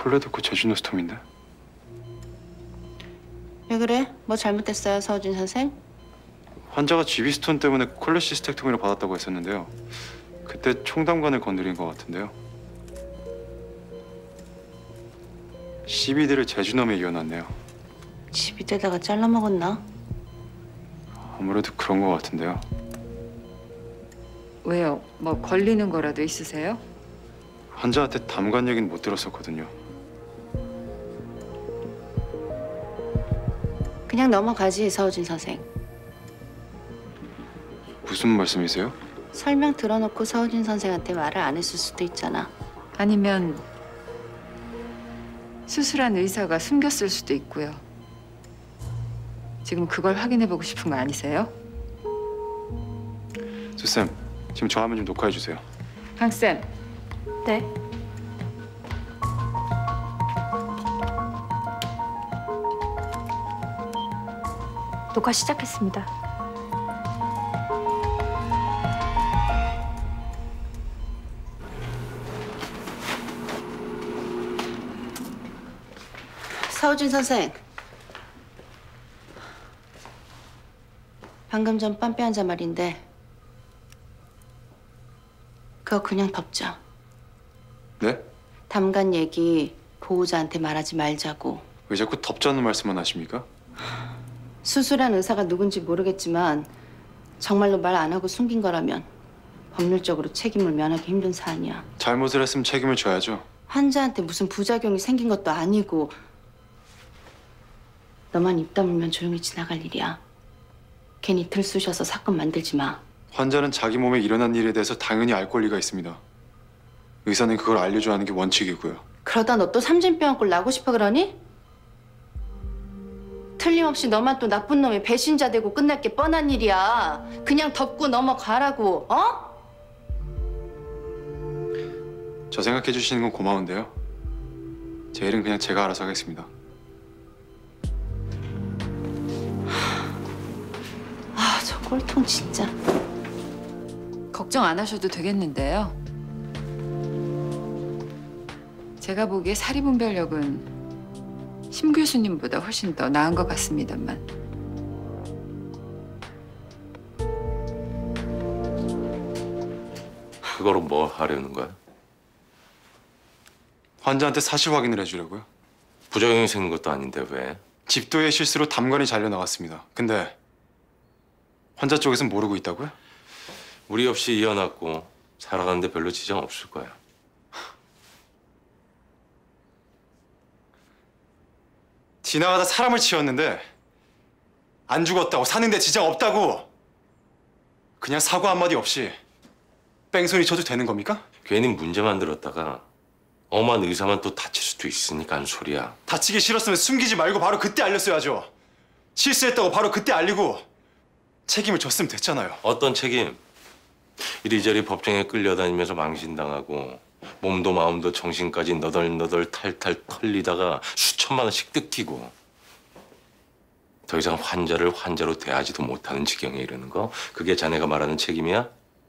콜레드코 제주노스톰인데? 왜 그래? 뭐 잘못됐어요, 서우진 선생? 환자가 GB스톤 때문에 콜레시스텍토미를 받았다고 했었는데요. 그때 총담관을 건드린 것 같은데요. CBD를 제주놈에 이어놨네요. 집이대다가 잘라먹었나? 아무래도 그런 것 같은데요. 왜요? 뭐 걸리는 거라도 있으세요? 환자한테 담관 얘기는 못 들었었거든요. 그냥 넘어가지, 서우진 선생. 무슨 말씀이세요? 설명 들어놓고 서우진 선생한테 말을 안 했을 수도 있잖아. 아니면 수술한 의사가 숨겼을 수도 있고요. 지금 그걸 확인해보고 싶은 거 아니세요? 수쌤, 지금 저 화면 좀 녹화해 주세요. 강쌤, 네. 녹화 시작했습니다. 서우진 선생. 방금 전 빰빼 환자 말인데 그거 그냥 덮자. 네? 담관 얘기 보호자한테 말하지 말자고. 왜 자꾸 덮자는 말씀만 하십니까? 수술한 의사가 누군지 모르겠지만 정말로 말 안 하고 숨긴 거라면 법률적으로 책임을 면하기 힘든 사안이야. 잘못을 했으면 책임을 져야죠. 환자한테 무슨 부작용이 생긴 것도 아니고 너만 입 다물면 조용히 지나갈 일이야. 괜히 들쑤셔서 사건 만들지 마. 환자는 자기 몸에 일어난 일에 대해서 당연히 알 권리가 있습니다. 의사는 그걸 알려줘야 하는 게 원칙이고요. 그러다 너 또 삼진병원꼴 나고 싶어 그러니? 틀림없이 너만 또 나쁜 놈의 배신자 되고 끝날 게 뻔한 일이야. 그냥 덮고 넘어가라고, 어? 저 생각해 주시는 건 고마운데요. 제 일은 그냥 제가 알아서 하겠습니다. 아, 저 꼴통 진짜. 걱정 안 하셔도 되겠는데요. 제가 보기에 사리분별력은 심 교수님보다 훨씬 더 나은 것 같습니다만. 그거로 뭐 하려는 거야? 환자한테 사실 확인을 해주려고요. 부작용이 생긴 것도 아닌데 왜? 집도의 실수로 담관이 잘려 나갔습니다. 근데 환자 쪽에선 모르고 있다고요? 우리 없이 이어놨고 살아가는데 별로 지장 없을 거야. 지나가다 사람을 치웠는데 안 죽었다고, 사는데 지장 없다고 그냥 사과 한마디 없이 뺑소니 쳐도 되는 겁니까? 괜히 문제 만들었다가 엄한 의사만 또 다칠 수도 있으니까 한 소리야. 다치기 싫었으면 숨기지 말고 바로 그때 알렸어야죠. 실수했다고 바로 그때 알리고 책임을 졌으면 됐잖아요. 어떤 책임? 이리저리 법정에 끌려다니면서 망신당하고 몸도 마음도 정신까지 너덜너덜 탈탈 털리다가 수천만 원씩 뜯기고 더 이상 환자를 환자로 대하지도 못하는 지경에 이르는 거, 그게 자네가 말하는 책임이야?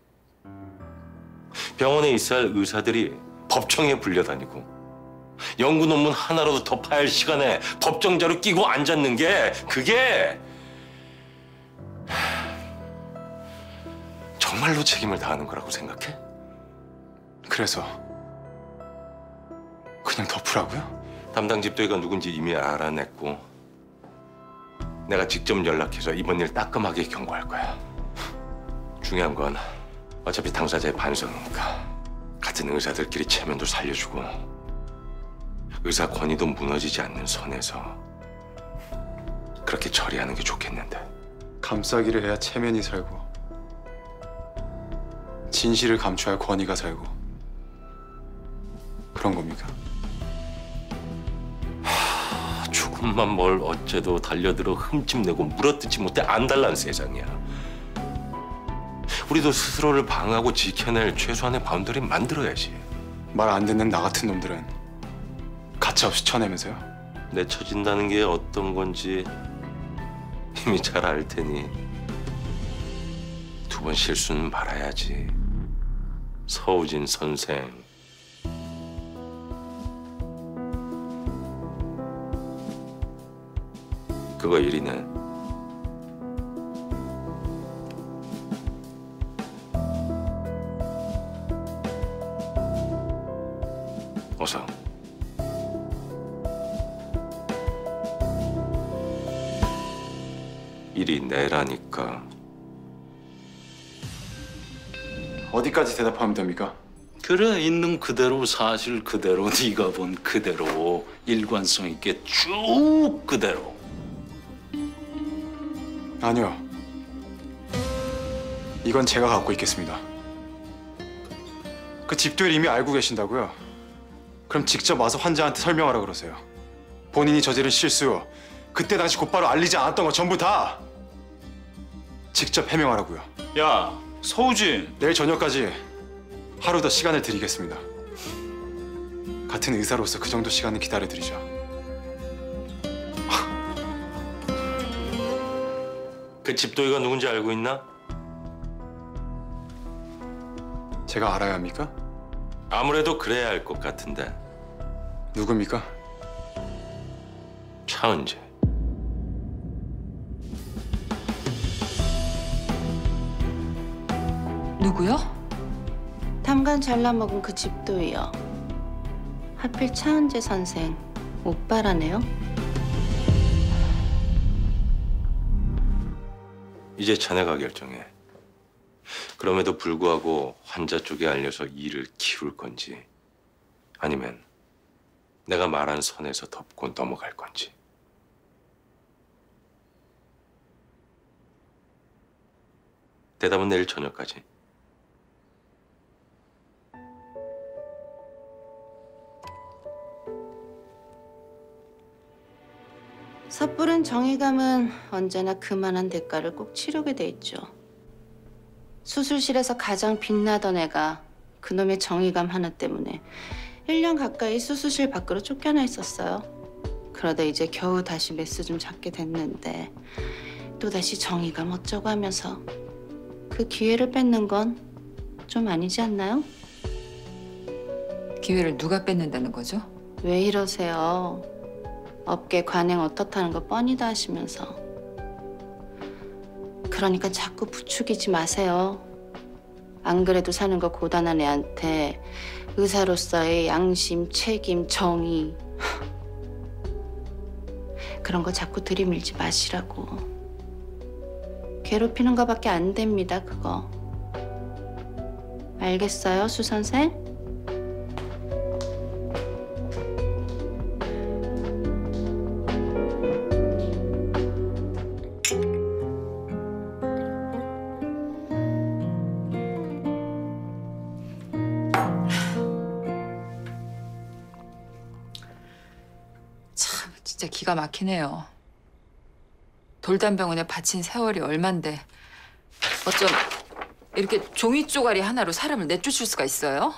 병원에 있어야 할 의사들이 법정에 불려다니고 연구 논문 하나라도 더 파야 할 시간에 법정 자료 끼고 앉았는 게 그게 정말로 책임을 다하는 거라고 생각해? 그래서 그냥 덮으라고요? 담당 집도의가 누군지 이미 알아냈고 내가 직접 연락해서 이번 일 따끔하게 경고할 거야. 중요한 건 어차피 당사자의 반성이니까 같은 의사들끼리 체면도 살려주고 의사 권위도 무너지지 않는 선에서 그렇게 처리하는 게 좋겠는데. 감싸기를 해야 체면이 살고 진실을 감춰야 권위가 살고 그런 겁니까? 조금만 뭘 어째도 달려들어 흠집내고 물어뜯지 못해 안달난 세상이야. 우리도 스스로를 방어하고 지켜낼 최소한의 바운더리 만들어야지. 말 안 듣는 나 같은 놈들은 가차없이 쳐내면서요. 내쳐진다는 게 어떤 건지 이미 잘 알 테니 두 번 실수는 말아야지. 서우진 선생. 그거 일이네. 어서. 일이 내라니까. 어디까지 대답하면 됩니까? 그래, 있는 그대로 사실 그대로 네가 본 그대로 일관성 있게 쭉 그대로. 아니요. 이건 제가 갖고 있겠습니다. 그 집도일 이미 알고 계신다고요? 그럼 직접 와서 환자한테 설명하라 그러세요. 본인이 저지른 실수, 그때 당시 곧바로 알리지 않았던 거 전부 다 직접 해명하라고요. 야, 서우진. 내일 저녁까지 하루 더 시간을 드리겠습니다. 같은 의사로서 그 정도 시간은 기다려드리죠. 그 집도이가 누군지 알고 있나? 제가 알아야 합니까? 아무래도 그래야 할 것 같은데. 누굽니까? 차은재. 누구요? 탐관 잘라먹은 그 집도이요. 하필 차은재 선생 오빠라네요. 이제 자네가 결정해. 그럼에도 불구하고 환자 쪽에 알려서 일을 키울 건지 아니면 내가 말한 선에서 덮고 넘어갈 건지. 대답은 내일 저녁까지. 섣부른 정의감은 언제나 그만한 대가를 꼭 치르게 돼 있죠. 수술실에서 가장 빛나던 애가 그놈의 정의감 하나 때문에 1년 가까이 수술실 밖으로 쫓겨나 있었어요. 그러다 이제 겨우 다시 메스 좀 잡게 됐는데 또다시 정의감 어쩌고 하면서 그 기회를 뺏는 건 좀 아니지 않나요? 기회를 누가 뺏는다는 거죠? 왜 이러세요? 업계 관행 어떻다는 거 뻔히다 하시면서. 그러니까 자꾸 부추기지 마세요. 안 그래도 사는 거 고단한 애한테 의사로서의 양심, 책임, 정의 그런 거 자꾸 들이밀지 마시라고. 괴롭히는 거밖에 안 됩니다, 그거. 알겠어요, 수 선생? 참 진짜 기가 막히네요. 돌담병원에 바친 세월이 얼만데 어쩜 이렇게 종이 쪼가리 하나로 사람을 내쫓을 수가 있어요?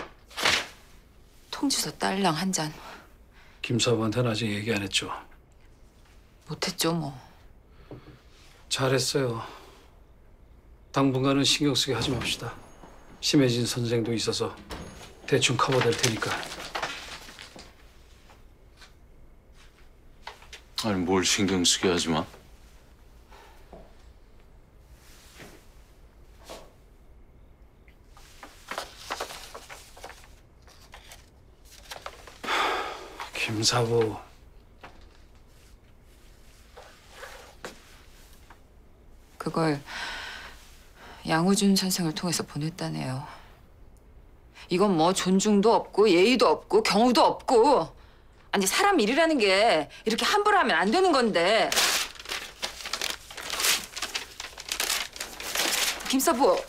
통지서 딸랑 한 잔 김 사부한테는 아직 얘기 안 했죠. 못했죠 뭐. 잘했어요. 당분간은 신경 쓰게 하지 맙시다. 심해진 선생도 있어서 대충 커버될 테니까. 아니, 뭘 신경 쓰게 하지 마. 김 사부. 그걸 양우준 선생을 통해서 보냈다네요. 이건 뭐 존중도 없고 예의도 없고 경우도 없고, 아니 사람 일이라는 게 이렇게 함부로 하면 안 되는 건데. 김사부.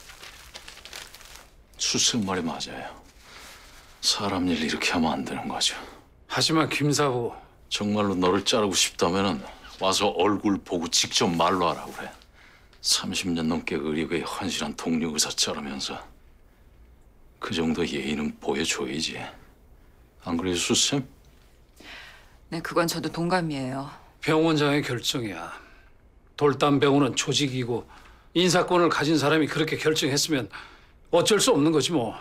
수습 말이 맞아요. 사람 일 이렇게 하면 안 되는 거죠. 하지만 김 사부. 정말로 너를 자르고 싶다면은 와서 얼굴 보고 직접 말로 하라고 그래. 30년 넘게 의료계에 헌신한 동료 의사 자르면서 그 정도 예의는 보여줘야지. 안 그래요, 수쌤? 네, 그건 저도 동감이에요. 병원장의 결정이야. 돌담병원은 조직이고 인사권을 가진 사람이 그렇게 결정했으면 어쩔 수 없는 거지 뭐.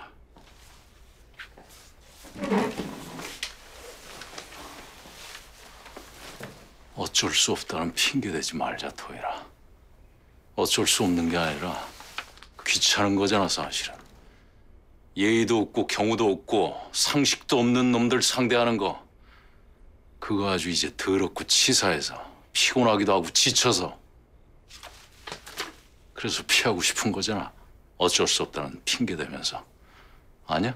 어쩔 수 없다는 핑계 대지 말자, 토이라. 어쩔 수 없는 게 아니라 귀찮은 거잖아, 사실은. 예의도 없고 경우도 없고 상식도 없는 놈들 상대하는 거, 그거 아주 이제 더럽고 치사해서 피곤하기도 하고 지쳐서, 그래서 피하고 싶은 거잖아. 어쩔 수 없다는 핑계 대면서. 아니야?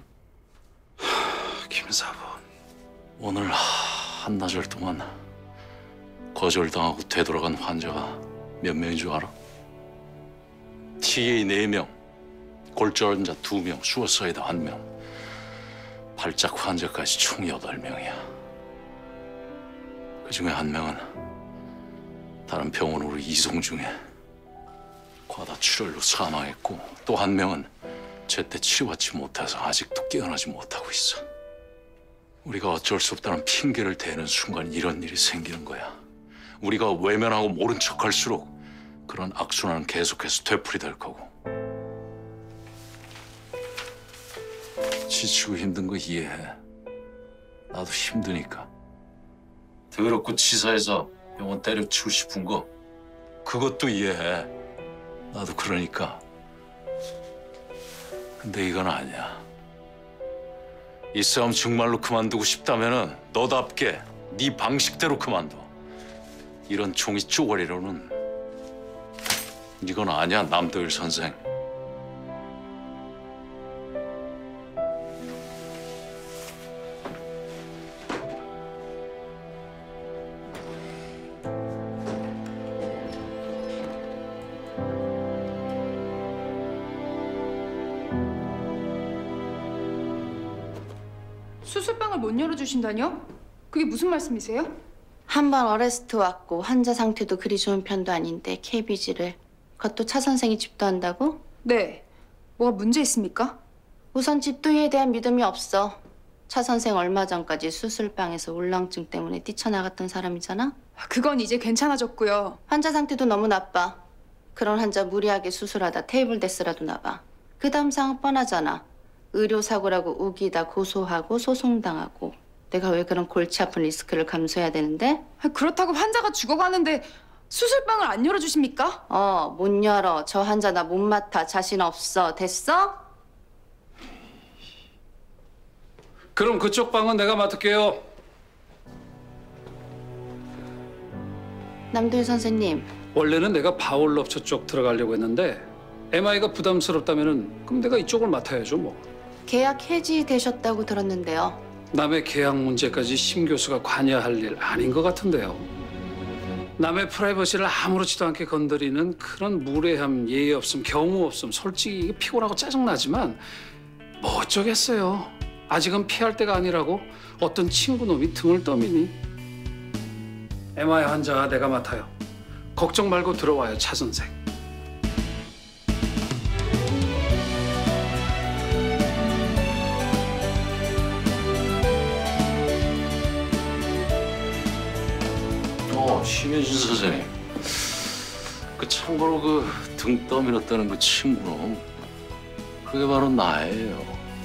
김사부. 오늘 한나절 동안 거절당하고 되돌아간 환자가 몇 명인 줄 알아? TA 4명, 골절 환자 2명, 수어사이드 1명, 발작 환자까지 총 8명이야. 그중에 1명은 다른 병원으로 이송 중에 과다출혈로 사망했고, 또 1명은 제때 치료받지 못해서 아직도 깨어나지 못하고 있어. 우리가 어쩔 수 없다는 핑계를 대는 순간 이런 일이 생기는 거야. 우리가 외면하고 모른 척할수록 그런 악순환은 계속해서 되풀이될 거고. 지치고 힘든 거 이해해. 나도 힘드니까. 더럽고 치사해서 병원 때려치고 싶은 거, 그것도 이해해. 나도 그러니까. 근데 이건 아니야. 이 싸움 정말로 그만두고 싶다면은 너답게 네 방식대로 그만둬. 이런 종이 쪼가리로는 이건 아니야, 남도일 선생. 수술방을 못 열어주신다뇨? 그게 무슨 말씀이세요? 한 번 어레스트 왔고 환자 상태도 그리 좋은 편도 아닌데 KBG를 그것도 차 선생이 집도한다고? 네. 뭐가 문제 있습니까? 우선 집도의에 대한 믿음이 없어. 차 선생 얼마 전까지 수술방에서 울렁증 때문에 뛰쳐나갔던 사람이잖아? 그건 이제 괜찮아졌고요. 환자 상태도 너무 나빠. 그런 환자 무리하게 수술하다 테이블 데스라도 나봐. 그 다음 상황 뻔하잖아. 의료사고라고 우기다 고소하고 소송당하고. 내가 왜 그런 골치 아픈 리스크를 감수해야 되는데? 그렇다고 환자가 죽어가는데 수술방을 안 열어주십니까? 못 열어. 저 환자 나 못 맡아. 자신 없어. 됐어? 그럼 그쪽 방은 내가 맡을게요. 남도일 선생님. 원래는 내가 바울럽처 쪽 들어가려고 했는데 MI가 부담스럽다면은 그럼 내가 이쪽을 맡아야죠 뭐. 계약 해지되셨다고 들었는데요. 남의 계약 문제까지 심 교수가 관여할 일 아닌 것 같은데요. 남의 프라이버시를 아무렇지도 않게 건드리는 그런 무례함, 예의 없음, 경우 없음, 솔직히 피곤하고 짜증나지만 뭐 어쩌겠어요. 아직은 피할 때가 아니라고 어떤 친구놈이 등을 떠미니. MI 환자 내가 맡아요. 걱정 말고 들어와요, 차 선생. 심혜진 선생님, 그 참고로 그 등 떠밀었다는 그 친구는 그게 바로 나예요.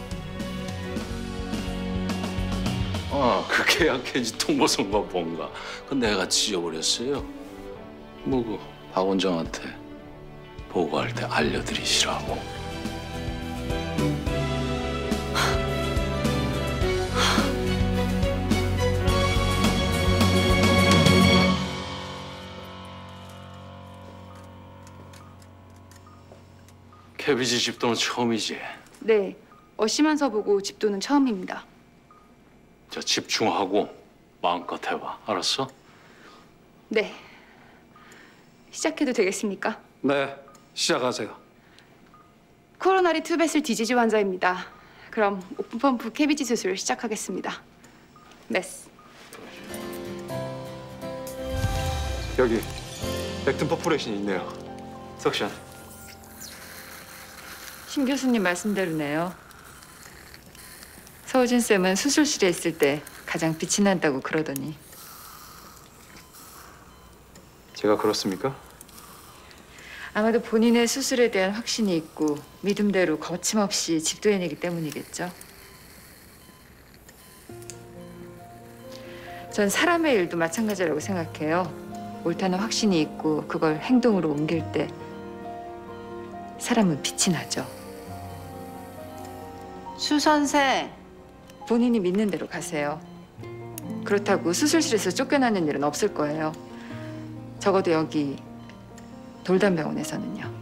그 계약해지 통보서인가 뭔가 그 내가 지워버렸어요. 뭐 그 박 원장한테 보고할 때 알려드리시라고. KBG 집도는 처음이지? 네. 어시면서 보고 집도는 처음입니다. 자, 집중하고 마음껏 해봐. 알았어? 네. 시작해도 되겠습니까? 네, 시작하세요. 코로나리 투베슬 디지즈 환자입니다. 그럼 오픈 펌프 KBG 수술 시작하겠습니다. 메스. 여기 렉튼 퍼포레이션이 있네요. 석션. 심 교수님 말씀대로네요. 서우진 쌤은 수술실에 있을 때 가장 빛이 난다고 그러더니. 제가 그렇습니까? 아마도 본인의 수술에 대한 확신이 있고 믿음대로 거침없이 집도해내기 때문이겠죠. 전 사람의 일도 마찬가지라고 생각해요. 옳다는 확신이 있고 그걸 행동으로 옮길 때 사람은 빛이 나죠. 수 선생, 본인이 믿는 대로 가세요. 그렇다고 수술실에서 쫓겨나는 일은 없을 거예요. 적어도 여기 돌담병원에서는요.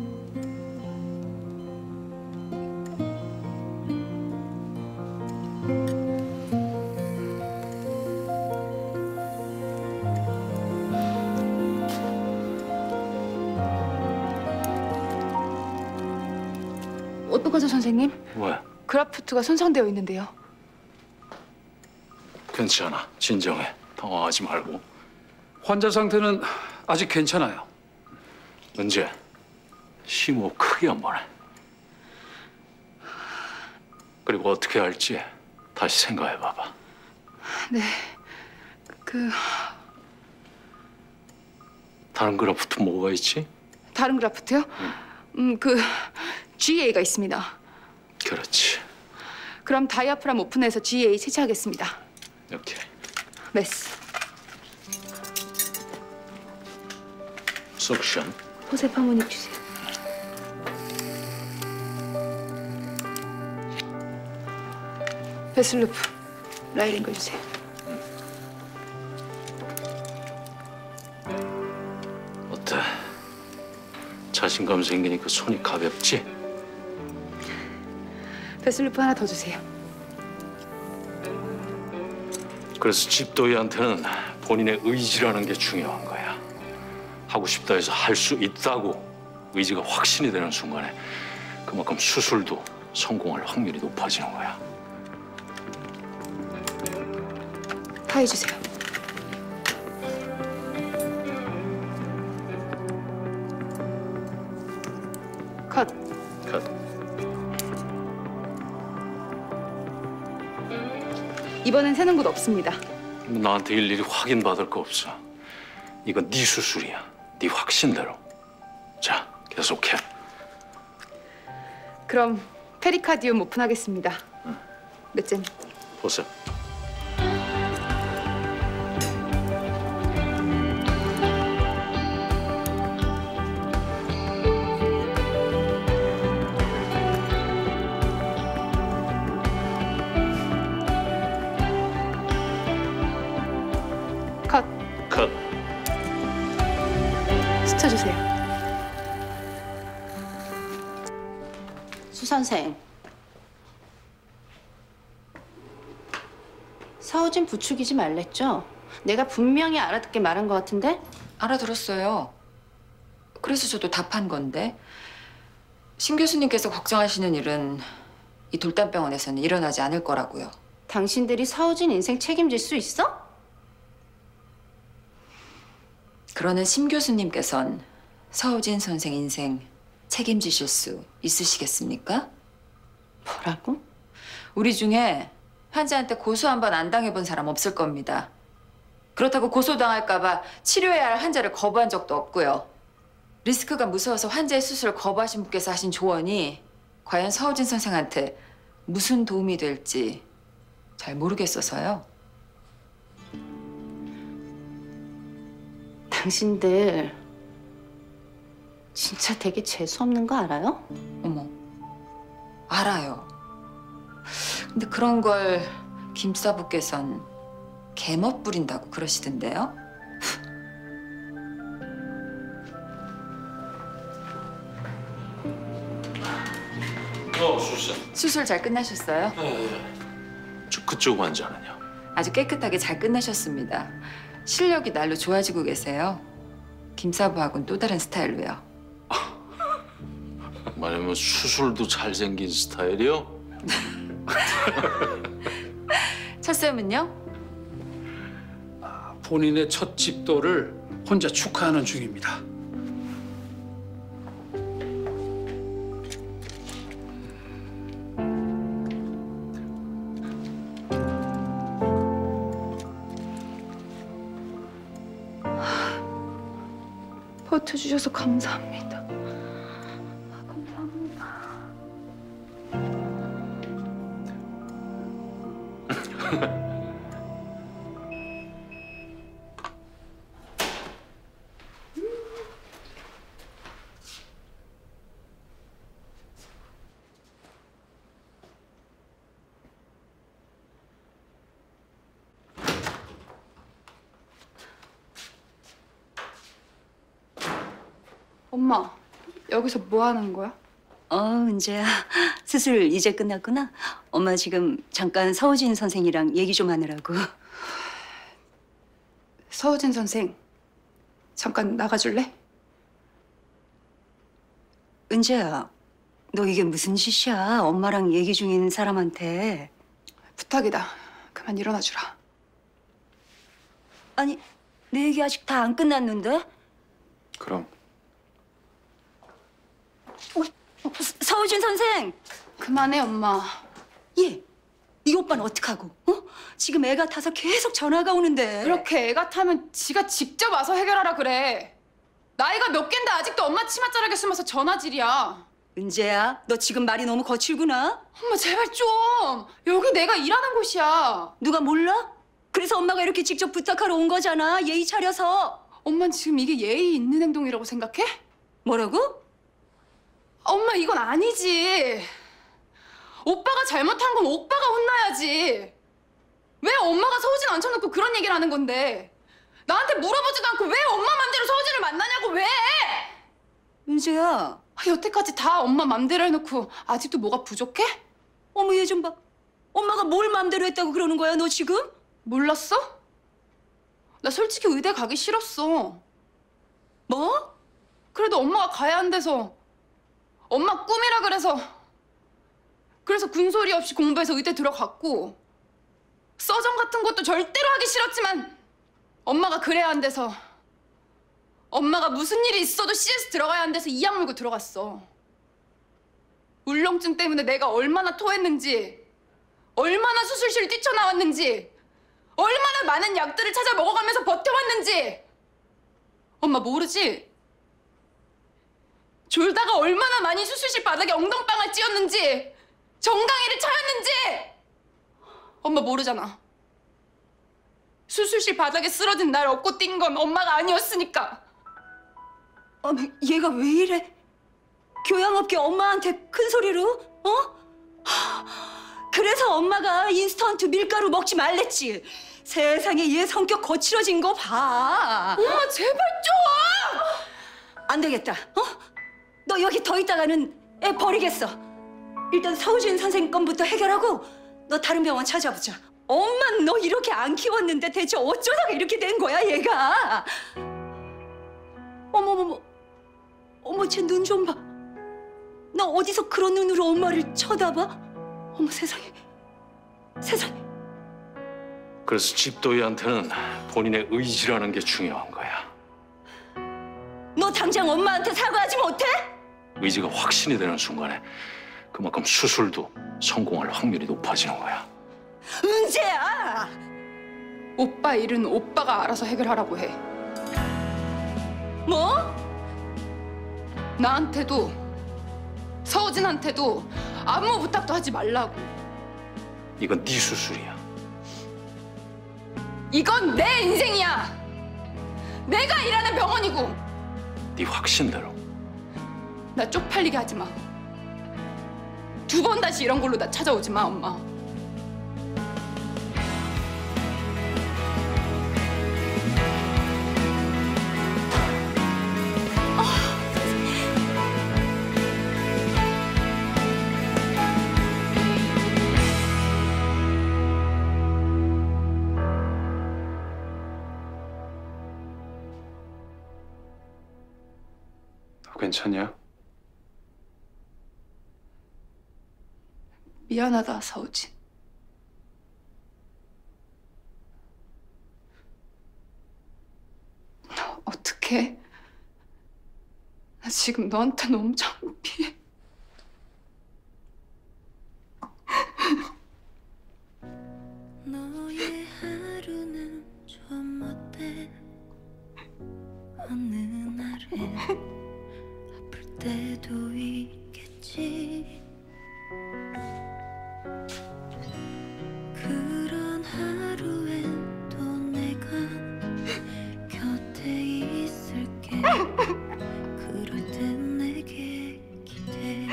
어떡하죠, 선생님? 왜? 그라프트가 손상되어 있는데요. 괜찮아. 진정해. 당황하지 말고. 환자 상태는 아직 괜찮아요. 은재, 심호흡 크게 한번 해. 그리고 어떻게 할지 다시 생각해 봐봐. 네. 다른 그래프트 뭐가 있지? 다른 그라프트요? GA가 있습니다. 그렇지. 그럼 다이아프람 오픈해서 GA 채취하겠습니다. 오케이. 메스. 석션. 호셉 하모닉 주세요. 베슬루프. 라이링거 주세요. 어때? 자신감 생기니까 손이 가볍지? 베슬루프 하나 더 주세요. 그래서 집도희한테는 본인의 의지라는 게 중요한 거야. 하고 싶다 해서 할 수 있다고 의지가 확신이 되는 순간에 그만큼 수술도 성공할 확률이 높아지는 거야. 파이 주세요. 컷. 컷. 이번엔 새는 곳 없습니다. 나한테 일일이 확인받을 거 없어. 이건 네 수술이야. 네 확신대로. 자, 계속해. 그럼 페리카디움 오픈하겠습니다. 넷째. 보세요. 컷. 컷. 스쳐주세요. 수 선생. 서우진 부추기지 말랬죠? 내가 분명히 알아듣게 말한 것 같은데? 알아들었어요. 그래서 저도 답한 건데 신 교수님께서 걱정하시는 일은 이 돌담병원에서는 일어나지 않을 거라고요. 당신들이 서우진 인생 책임질 수 있어? 그러는 심 교수님께선 서우진 선생 인생 책임지실 수 있으시겠습니까? 뭐라고? 우리 중에 환자한테 고소 한 번 안 당해본 사람 없을 겁니다. 그렇다고 고소당할까 봐 치료해야 할 환자를 거부한 적도 없고요. 리스크가 무서워서 환자의 수술을 거부하신 분께서 하신 조언이 과연 서우진 선생한테 무슨 도움이 될지 잘 모르겠어서요. 당신들 진짜 되게 재수없는 거 알아요? 어머, 알아요. 근데 그런 걸 김사부께선 개멋 부린다고 그러시던데요? 수술. 수술 잘 끝나셨어요? 그쪽 환자는요? 아주 깨끗하게 잘 끝나셨습니다. 실력이 날로 좋아지고 계세요. 김사부하고는 또 다른 스타일로요. 말하면 수술도 잘생긴 스타일이요? 첫쌤은요? 본인의 첫 집도를 혼자 축하하는 중입니다. 버텨주셔서 감사합니다. 감사합니다. 엄마, 여기서 뭐 하는 거야? 은재야. 수술 이제 끝났구나. 엄마 지금 잠깐 서우진 선생이랑 얘기 좀 하느라고. 서우진 선생, 잠깐 나가줄래? 은재야, 너 이게 무슨 짓이야? 엄마랑 얘기 중인 사람한테. 부탁이다. 그만 일어나 주라. 아니, 내 얘기 아직 다 안 끝났는데? 그럼 서우진 선생! 그만해, 엄마. 예, 이 오빠는 어떡하고? 지금 애가 타서 계속 전화가 오는데. 이렇게 애 같으면 지가 직접 와서 해결하라 그래. 나이가 몇 갠데 아직도 엄마 치맛자락에 숨어서 전화질이야. 은재야, 너 지금 말이 너무 거칠구나? 엄마 제발 좀. 여기 내가 일하는 곳이야. 누가 몰라? 그래서 엄마가 이렇게 직접 부탁하러 온 거잖아. 예의 차려서. 엄만 지금 이게 예의 있는 행동이라고 생각해? 뭐라고? 엄마 이건 아니지. 오빠가 잘못한 건 오빠가 혼나야지. 왜 엄마가 서우진 앉혀놓고 그런 얘기를 하는 건데? 나한테 물어보지도 않고 왜 엄마 맘대로 서우진을 만나냐고 왜? 은재야. 여태까지 다 엄마 맘대로 해놓고 아직도 뭐가 부족해? 어머, 얘 좀 봐. 엄마가 뭘 맘대로 했다고 그러는 거야, 너 지금? 몰랐어? 나 솔직히 의대 가기 싫었어. 뭐? 그래도 엄마가 가야 한대서 엄마 꿈이라 그래서 군소리 없이 공부해서 의대 들어갔고 서점 같은 것도 절대로 하기 싫었지만 엄마가 그래야 한대서 엄마가 무슨 일이 있어도 CS 들어가야 한대서 이악 물고 들어갔어. 울렁증 때문에 내가 얼마나 토했는지 얼마나 수술실 뛰쳐나왔는지 얼마나 많은 약들을 찾아 먹어가면서 버텨왔는지 엄마 모르지? 졸다가 얼마나 많이 수술실 바닥에 엉덩방을 찧었는지 정강이를 차였는지 엄마 모르잖아. 수술실 바닥에 쓰러진 날 업고 뛴 건 엄마가 아니었으니까. 어머, 얘가 왜 이래? 교양업계 엄마한테 큰 소리로? 그래서 엄마가 인스턴트 밀가루 먹지 말랬지. 세상에 얘 성격 거칠어진 거 봐. 엄마 제발 좀! 안 되겠다. 너 여기 더 있다가는 애 버리겠어. 일단 서우진 선생 건부터 해결하고 너 다른 병원 찾아보자. 엄만 너 이렇게 안 키웠는데 대체 어쩌다가 이렇게 된 거야, 얘가. 어머머머. 어머, 쟤 눈 좀 봐. 나 어디서 그런 눈으로 엄마를 쳐다봐? 어머, 세상에. 세상에. 그래서 집도희한테는 본인의 의지라는 게 중요한 거야. 너 당장 엄마한테 사과하지 못해? 의지가 확신이 되는 순간에 그만큼 수술도 성공할 확률이 높아지는 거야. 은재야! 오빠 일은 오빠가 알아서 해결하라고 해. 뭐? 나한테도 서우진한테도 아무 부탁도 하지 말라고. 이건 네 수술이야. 이건 내 인생이야. 내가 일하는 병원이고. 네 확신대로. 나 쪽팔리게 하지 마. 두 번 다시 이런 걸로 나 찾아오지 마, 엄마. 너 괜찮냐? 미안하다, 서우진. 어떡해? 나 지금 너한테 너무 창피해. 너의 하루는 좀 어때? 어느 날엔 아플 때도 있겠지. 그런 하루엔 또 내가 곁에 있을게. 그럴 땐 내게 기대.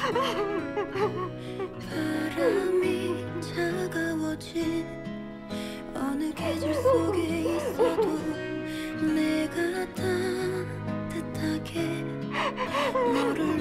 바람이 차가워진 어느 계절 속에 있어도 내가 따뜻하게 너를